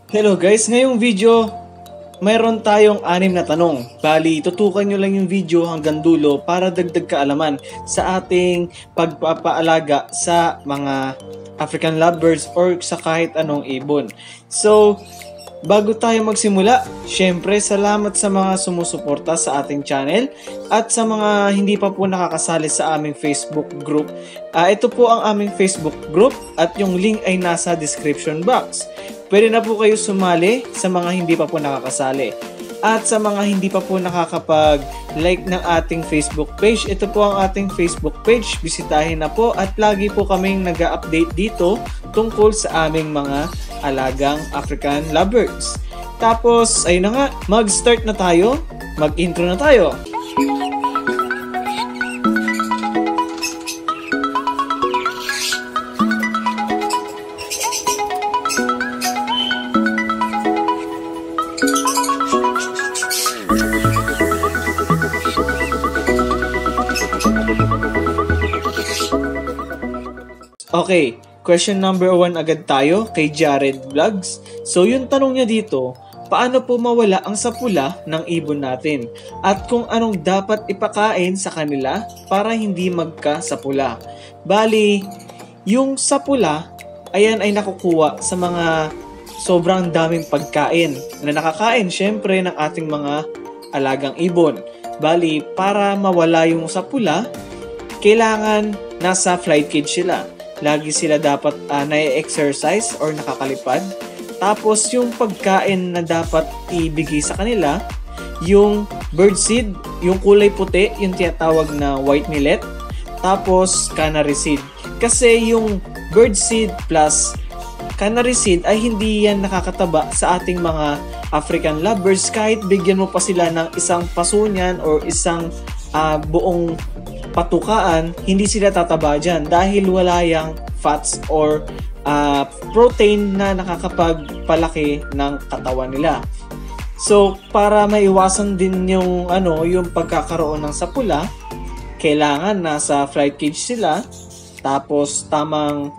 Hello guys, ngayong video, mayroon tayong 6 na tanong. Bali, tutukan nyo lang yung video hanggang dulo para dagdag kaalaman sa ating pagpapaalaga sa mga African lovebirds or sa kahit anong ibon. So, bago tayo magsimula, syempre salamat sa mga sumusuporta sa ating channel at sa mga hindi pa po nakakasali sa aming Facebook group. Ito po ang aming Facebook group at yung link ay nasa description box. Pwede na po kayo sumali sa mga hindi pa po nakakasali. At sa mga hindi pa po nakakapag-like ng ating Facebook page, ito po ang ating Facebook page. Bisitahin na po at lagi po kaming nag-update dito tungkol sa aming mga alagang African lovebirds. Tapos, ayun na nga, mag-start na tayo. Mag-intro na tayo. Okay, question number 1 agad tayo kay Jared Vlogs. So yung tanong niya dito, paano po mawala ang sapula ng ibon natin? At kung anong dapat ipakain sa kanila para hindi magkasapula? Bali, yung sapula, ayan ay nakukuha sa mga sobrang daming pagkain na nakakain syempre ng ating mga alagang ibon. Bali, para mawala yung sapula, kailangan nasa flight cage sila. Lagi sila dapat na-exercise or nakakalipad. Tapos yung pagkain na dapat ibigay sa kanila, yung birdseed, yung kulay puti, yung tinatawag na white millet. Tapos canary seed. Kasi yung birdseed plus canary seed ay hindi yan nakakataba sa ating mga African lovebirds kahit bigyan mo pa sila ng isang pasunyan or isang buong patukaan, hindi sila tataba dyan dahil wala yung fats or protein na nakakapagpalaki ng katawan nila. So, para maiwasan din yung pagkakaroon ng sapula, kailangan nasa flight cage sila, tapos tamang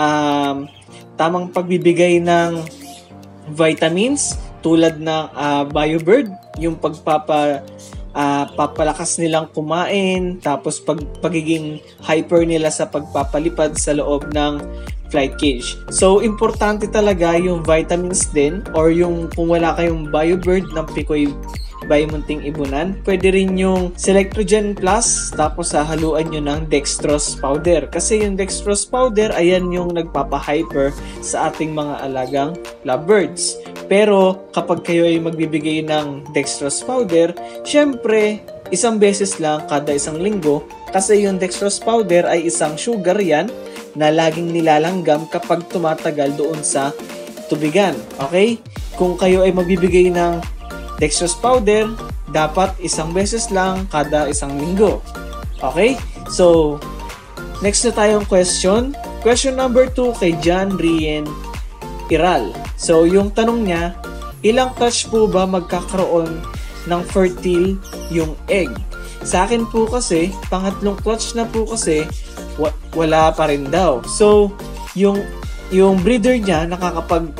pagbibigay ng vitamins tulad ng BioBird, yung papalakas nilang kumain, tapos pagiging hyper nila sa pagpapalipad sa loob ng flight cage. So, importante talaga yung vitamins din or yung kung wala kayong BioBird ng Picoy Baimunting Ibunan, pwede rin yung Selectrogen Plus tapos haluan nyo ng dextrose powder. Kasi yung dextrose powder, ayan yung nagpapa-hyper sa ating mga alagang lovebirds. Pero kapag kayo ay magbibigay ng dextrose powder, syempre, isang beses lang kada isang linggo kasi yung dextrose powder ay isang sugar yan na laging nilalanggam kapag tumatagal doon sa tubigan. Okay? Kung kayo ay magbibigay ng dextrose powder, dapat isang beses lang kada isang linggo. Okay? So, next na tayong question. Question number 2 kay John Rien Iral. So, yung tanong niya, ilang clutch po ba magkakaroon ng fertile yung egg? Sa akin po kasi, pangatlong clutch na po kasi, wala pa rin daw. So, yung breeder niya nakakapag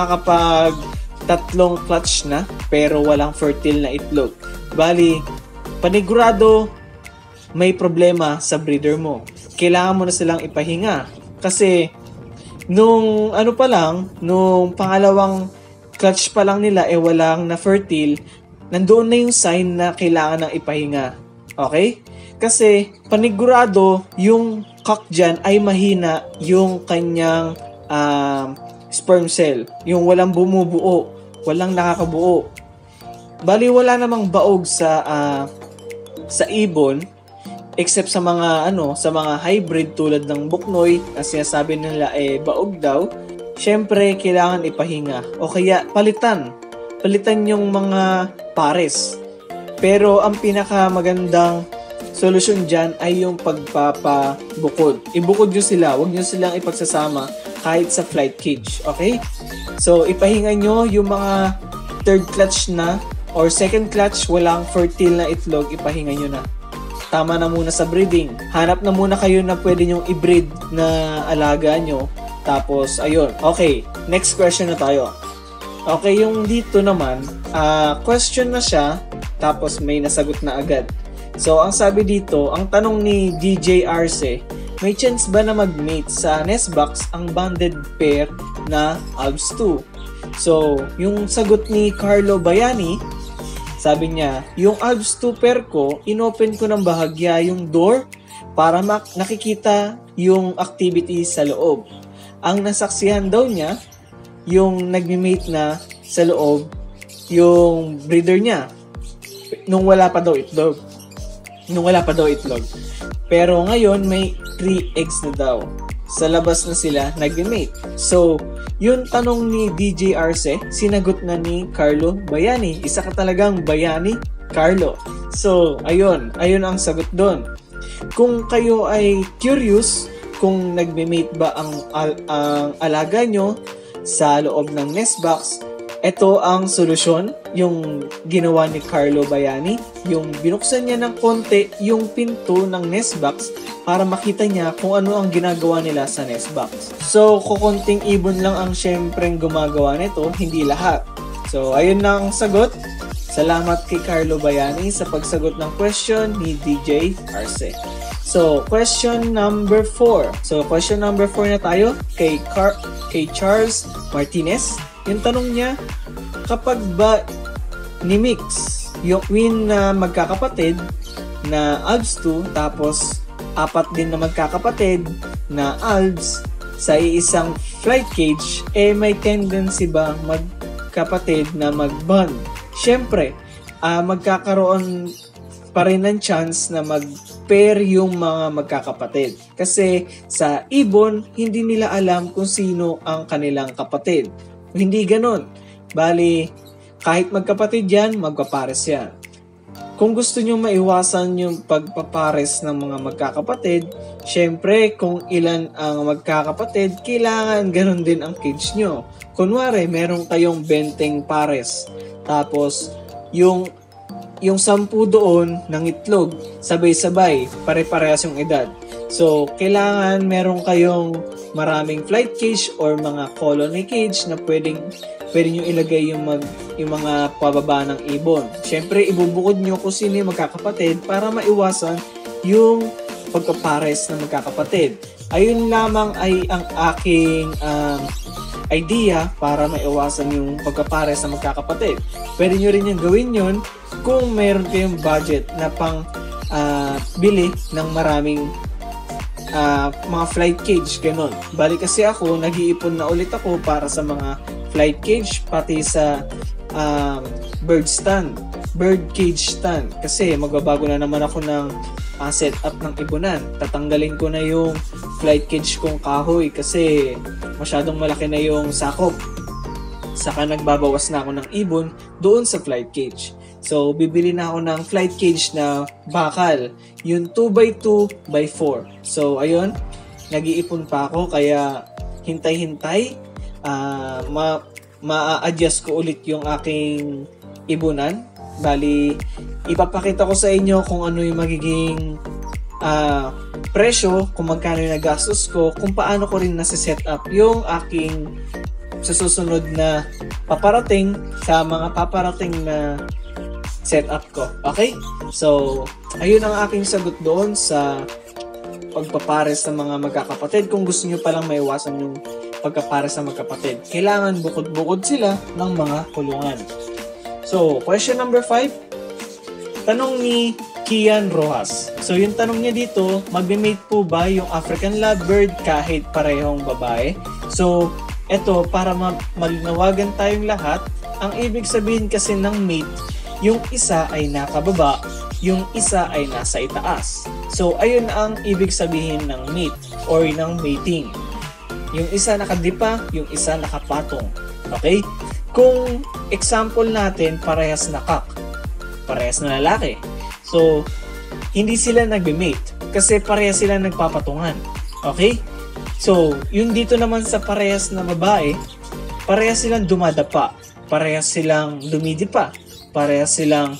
3 clutch na pero walang fertile na itlog. Bali, panigurado may problema sa breeder mo. Kailangan mo na silang ipahinga. Kasi nung pangalawang clutch pa lang nila walang na fertile, nandoon na yung sign na kailangan ng ipahinga. Okay? Kasi panigurado yung cock dyan ay mahina yung kanyang sperm cell. Yung walang bumubuo, walang nakakabuo. Bali wala namang baog sa ibon except sa mga hybrid tulad ng buknoy, kasi sinasabi nila baog daw. Syempre kailangan ipahinga o kaya palitan yung mga pares. Pero ang pinakamagandang solusyon dyan ay yung pagpapabukod. Ibukod nyo sila, huwag nyo silang ipagsasama kahit sa flight cage. Okay? So, ipahinga nyo yung mga third clutch na or second clutch, walang fertile na itlog, ipahinga nyo na. Tama na muna sa breeding. Hanap na muna kayo na pwede nyong i-breed na alaga nyo. Tapos, ayun. Okay, next question na tayo. Okay, yung dito naman, question na siya, tapos may nasagot na agad. So, ang sabi dito, ang tanong ni DJ Arce, may chance ba na mag-mate sa Nestbox ang bonded pair na ALBS 2? So, yung sagot ni Carlo Bayani, sabi niya, yung ALBS 2 pair ko, inopen ko ng bahagya yung door para nakikita yung activity sa loob. Ang nasaksihan daw niya, yung nagme-mate na sa loob, yung breeder niya, nung wala pa daw itlog. Pero ngayon, may 3 eggs na daw. Sa labas na sila nagme-mate. So, yung tanong ni DJ Arce, sinagot na ni Carlo Bayani. Isa ka talagang Bayani, Carlo. So, ayun ang sagot doon. Kung kayo ay curious kung nagme-mate ba ang alaga nyo sa loob ng Nestbox, ito ang solusyon, yung ginawa ni Carlo Bayani. Yung binuksan niya ng konti yung pinto ng Nestbox para makita niya kung ano ang ginagawa nila sa Nestbox. So, kukunting ibon lang ang syempreng gumagawa nito, hindi lahat. So, ayun na ang sagot. Salamat kay Carlo Bayani sa pagsagot ng question ni DJ Arce. So, question number 4. So, question number 4 na tayo kay Charles Martinez. Yung tanong niya, kapag ba ni-mix yung win na magkakapatid na ALBS 2 tapos 4 din na magkakapatid na ALBS sa iisang flight cage, may tendency ba magkapatid na mag-bond? Siyempre, magkakaroon pa rin ng chance na mag-pair yung mga magkakapatid. Kasi sa ibon, hindi nila alam kung sino ang kanilang kapatid. Hindi ganon. Bali, kahit magkapatid yan, magpapares yan. Kung gusto nyo maiwasan yung pagpapares ng mga magkakapatid, syempre kung ilan ang magkakapatid, kailangan ganon din ang cage nyo. Kunwari, meron kayong 20 pares. Tapos, yung 10 doon ng itlog, sabay-sabay, pare-parehas yung edad. So, kailangan meron kayong maraming flight cage or mga colony cage na pwede nyo ilagay yung mga pababa ng ibon. Siyempre, ibubukod nyo kung sino yung magkakapatid para maiwasan yung pagkapares ng magkakapatid. Ayun lamang ay ang aking idea para maiwasan yung pagkapares ng magkakapatid. Pwede nyo rin yung gawin yun kung meron kayong budget na pang bili ng maraming mga flight cage, ganun. Bali kasi ako, nag-iipon na ulit ako para sa mga flight cage, pati sa bird cage stand. Kasi magbabago na naman ako ng setup ng ibunan. Tatanggalin ko na yung flight cage kong kahoy kasi masyadong malaki na yung sakop. Saka nagbabawas na ako ng ibon doon sa flight cage. So, bibili na ako ng flight cage na bakal. Yung 2x2x4. So, ayun. Nag-iipon pa ako. Kaya, hintay-hintay. Ma-adjust ko ulit yung aking ibunan. Bali, ipapakita ko sa inyo kung ano yung magiging presyo, kung magkano yung nagastos ko, kung paano ko rin nasa-set up yung aking sa susunod na paparating sa mga paparating na setup ko. Okay? So, ayun ang aking sagot doon sa pagpapares ng mga magkakapatid. Kung gusto nyo palang maiwasan yung pagkapares ng magkapatid, kailangan bukod-bukod sila ng mga kulungan. So, question number 5. Tanong ni Kian Rojas. So, yung tanong niya dito, magme-mate po ba yung African lovebird kahit parehong babae? So, eto, para malinawagan tayong lahat, ang ibig sabihin kasi ng mate, yung isa ay nakababa, yung isa ay nasa itaas. So, ayun ang ibig sabihin ng mate or ng mating. Yung isa nakadipa, yung isa nakapatong. Okay? Kung example natin, parehas na kak, parehas na lalaki. So, hindi sila nagbe-mate kasi parehas sila nagpapatungan. Okay? So, yung dito naman sa parehas na babae, parehas silang dumadapa, parehas silang dumidipa, parehas silang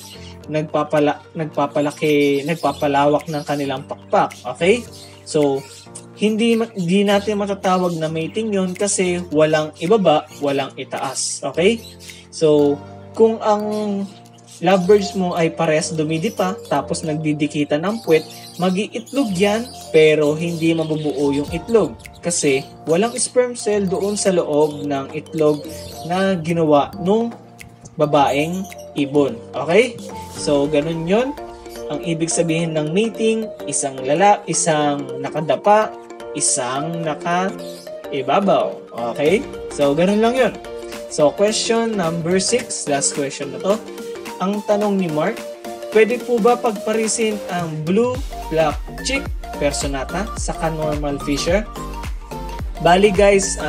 nagpapalawak ng kanilang pakpak. Okay? So, hindi natin matatawag na mating yon kasi walang ibaba, walang itaas. Okay? So, kung ang lovebirds mo ay parehas dumidipa tapos nagdidikitan ng puwet, mag-iitlog yan pero hindi mabubuo yung itlog kasi walang sperm cell doon sa loob ng itlog na ginawa nung babaeng ibon. Okay? So, ganun yon. Ang ibig sabihin ng mating, isang nakadapa, isang nakaibabaw. Okay? So, ganun lang yun. So, question number 6, last question na to. Ang tanong ni Mark, pwede po ba pagparisin ang blue black chick personata sa normal fisher? Bali guys,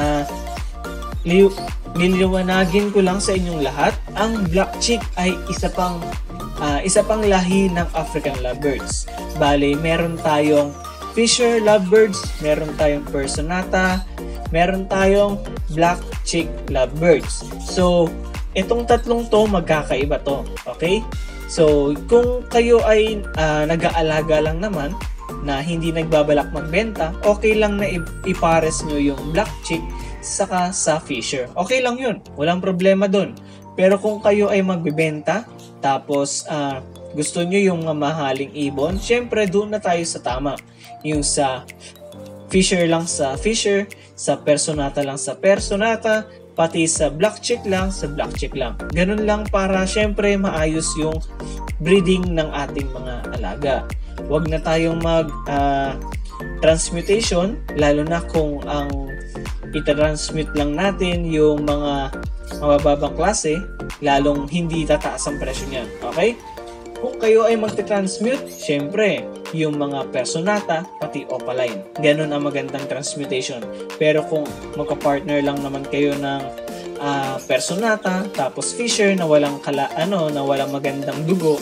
liliwanagin ko lang sa inyong lahat. Ang black chick ay isa pang lahi ng African lovebirds. Bali, meron tayong fisher lovebirds, meron tayong personata, meron tayong black chick lovebirds. So, itong tatlong to, magkakaiba to. Okay? So, kung kayo ay nag-aalaga lang naman na hindi nagbabalak magbenta, okay lang na ipares nyo yung black chick saka sa fisher. Okay lang yun. Walang problema dun. Pero kung kayo ay magbebenta, tapos gusto nyo yung mahaling ibon, syempre doon na tayo sa tama. Yung sa fisher lang sa fisher, sa personata lang sa personata, pati sa black chick lang, sa black chick lang. Ganun lang para syempre maayos yung breeding ng ating mga alaga. Huwag na tayong transmutation, lalo na kung ang itatransmute lang natin yung mga mabababang klase, lalong hindi tataas ang presyo niyan. Okay? Kung kayo ay magte-transmute, syempre, yung mga personata, pati opaline. Ganun ang magandang transmutation. Pero kung magka-partner lang naman kayo ng personata, tapos fisher na walang na walang magandang dugo,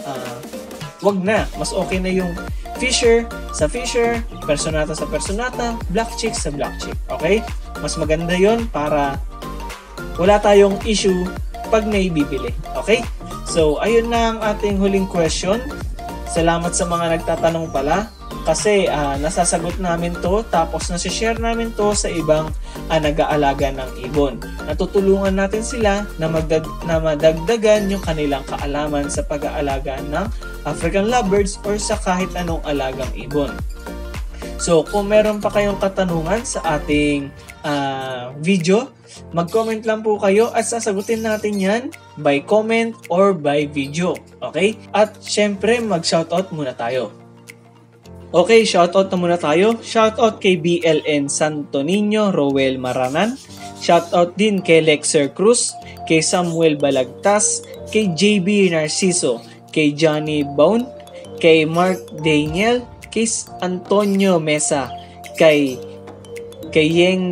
wag na. Mas okay na yung fisher sa fisher, personata sa personata, black chick sa black chick. Okay? Mas maganda yon para wala tayong issue pag may bibili. Okay? So, ayun na ang ating huling question. Salamat sa mga nagtatanong pala kasi nasasagot namin to tapos nasishare namin to sa ibang nag-aalaga ng ibon. Natutulungan natin sila na madagdagan yung kanilang kaalaman sa pag-aalaga ng African lovebirds or sa kahit anong alagang ibon. So, kung meron pa kayong katanungan sa ating video, mag-comment lang po kayo at sasagutin natin yan by comment or by video. Okay? At syempre, mag-shoutout muna tayo. Okay, shoutout na muna tayo. Shoutout kay BLN Santo Niño, Roel Maranan. Shoutout din kay Lexer Cruz, kay Samuel Balagtas, kay JB Narciso, kay Johnny Baun, kay Mark Daniel, kay Antonio Mesa, kay Yeng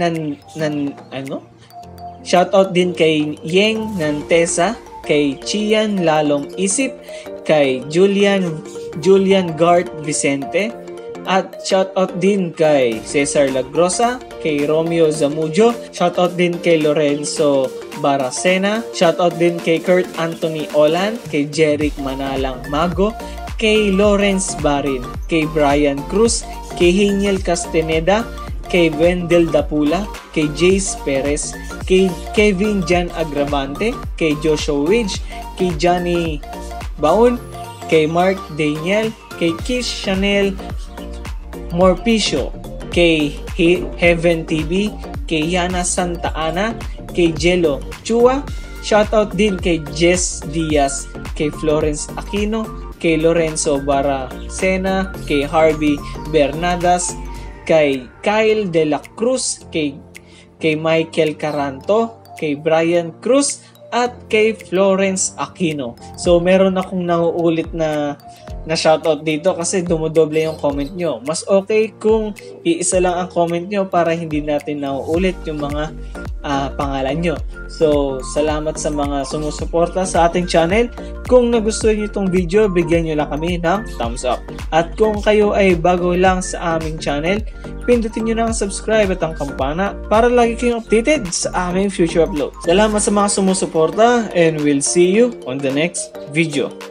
Shoutout din kay Yeng Nantesa, kay Chian Lalong Isip, kay Julian Gart Vicente, at shoutout din kay Cesar Lagrosa, kay Romeo Zamudio, shoutout din kay Lorenzo Baracena, shoutout din kay Kurt Anthony Olan, kay Jeric Manalang Mago, kay Lawrence Barin, kay Brian Cruz, kay Hiniel Castaneda, kay Wendell Dapula, kay Jace Perez, kay Kevin Jan Agravante, kay Joshua Widge, kay Johnny Baun, kay Mark Daniel, kay Kish Chanel Morpicio, kay Heaven TV, kay Yana Santa Ana, kay Jello Chua, shoutout din kay Jess Diaz, kay Florence Aquino, kay Lorenzo Baracena, kay Harvey Bernadas, kay Kyle De La Cruz, kay Michael Caranto, kay Brian Cruz, at kay Florence Aquino. So, meron akong nauulit na shoutout dito kasi dumodoble yung comment nyo. Mas okay kung iisa lang ang comment nyo para hindi natin nauulit yung mga pangalan nyo. So, salamat sa mga sumusuporta sa ating channel. Kung nagustuhan nyo itong video, bigyan nyo lang kami ng thumbs up. At kung kayo ay bago lang sa aming channel, pindutin nyo na ang subscribe at ang kampana para lagi kayong updated sa aming future upload. Salamat sa mga sumusuporta and we'll see you on the next video.